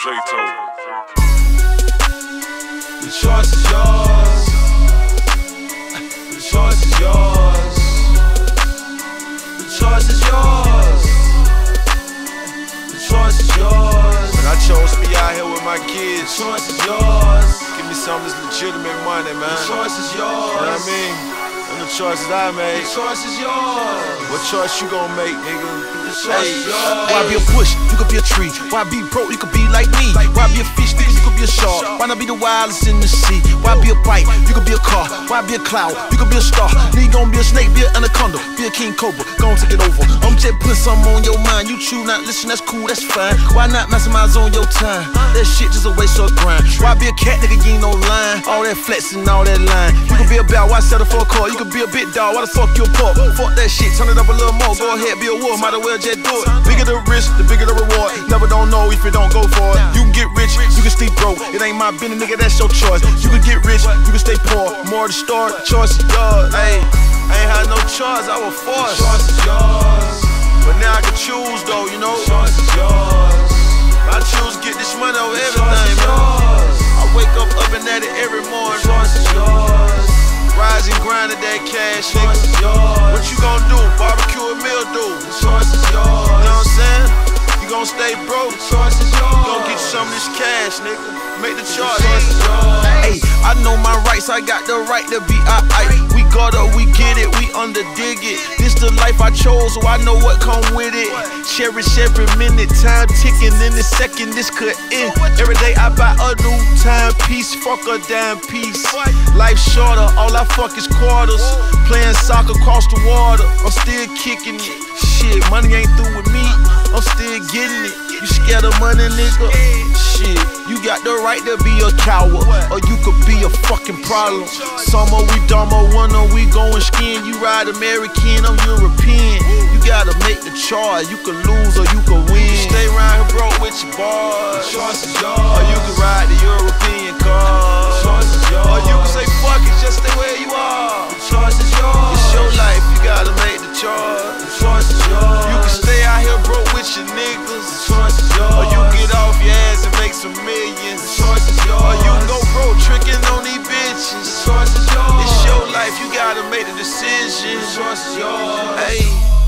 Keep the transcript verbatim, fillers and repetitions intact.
J-Tover. The choice is yours. The choice is yours. The choice is yours. The choice is yours. But I chose to be out here with my kids. The choice is yours. Give me some of this legitimate money, man. The choice is yours. You know what I mean? And the choices I made. The choice is yours. What choice you gon' make, nigga? Hey, why be a bush? You could be a tree. Why be broke? You could be like me. Why be a fish? Niggas, you could be a shark. Why not be the wildest in the sea? Why be a bike? You could be a car. Why be a cloud? You could be a star. Nigga, you gon' be a snake, be an anaconda, be a king cobra. Gon' take it over. I'm just putting something on your mind. You choose not listen, that's cool, that's fine. Why not maximize on your time? That shit just a waste of grind. Why be a cat? Nigga, you ain't no line. All that flexing, all that line. You could be a bell. Why settle for a car? You could be a big dog. Why the fuck you a pork? Fuck that shit. Turn it up a little more. Go ahead, be a wolf. Might as well just do it. Bigger the risk, the bigger the reward. Never don't know if you don't go for it. You can get rich, you can stay broke. It ain't my business, nigga, that's your choice. You can get rich, you can stay poor. More to start, choice is yours. Hey, I ain't had no choice, I was forced. The choice is yours. But now I can choose though, you know. The choice is yours. I choose to get this money over The choice everything, is man. yours. I wake up up and at it every morning. The choice is yours. Rise and grind at that cash, The choice nigga. is yours. What you gon' do? Barbecue or meal do? The choice is yours. You know what I'm saying? You gon' stay broke. The choice is yours. You gon' get you some of this cash, nigga. Make the choice. The choice is yours. Hey, I know my rights, I got the right to be alright. We got up, we get it, we under dig it. This the life I chose, so I know what come with it. Cherish every minute, time ticking, in the second this could end. Every day I buy a new timepiece, fuck a damn piece. Life shorter, all I fuck is quarters. Playing soccer across the water, I'm still kicking it. Shit, money ain't through with me, I'm still getting it. You scared of money, nigga? Shit, you got the right to be a coward, or you could be a fucking problem. Summer we dumber, winter we going skiing. You ride American, I'm European. You gotta make the choice, you can lose or you can win. Stay around here broke with your boys, The choice is yours. or you can ride the European car. The choice is yours. Or you can say fuck it, just stay where you are. The choice is yours. It's your life, you gotta make the choice. The choice is yours. You can stay out here broke with your niggas, The choice is yours. or you get off your ass and make some millions. The choice is yours. Or you can go broke tricking on these bitches. The choice is yours. It's your life, you gotta make the decision. The choice is yours. Hey.